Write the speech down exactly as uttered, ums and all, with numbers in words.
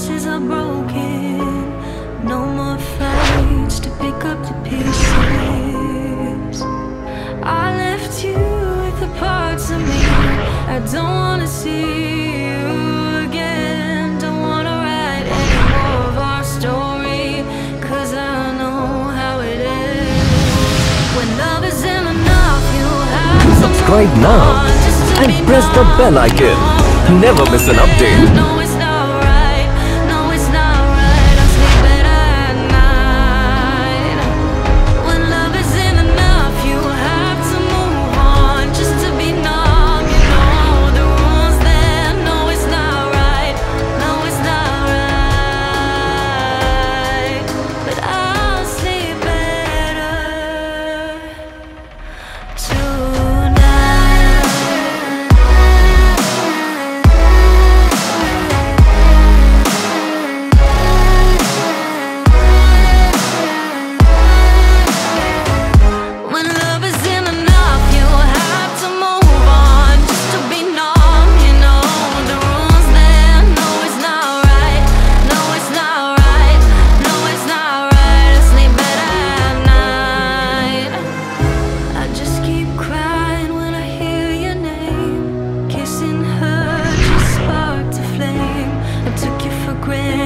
promises are broken. No more fights to pick up the pieces. I left you with the parts of me I don't wanna see you again. Don't wanna write any more of our story, cause I know how it ends. When love isn't enough, you have to subscribe now and press the bell icon. Never miss an update. No, it's not right. No, it's not right. I sleep better at night. When love isn't enough, you have to move on just to be numb. You know the rules there. No, it's not right. No, it's not right. But I'll sleep better tonight. When love isn't enough, you have to move on just to be numb. You know the rules there. No, it's not right. No, it's not right. No, it's not right. I sleep better at night. I just keep crying when I hear your name. Kissing her just sparked a flame. I took you for granted.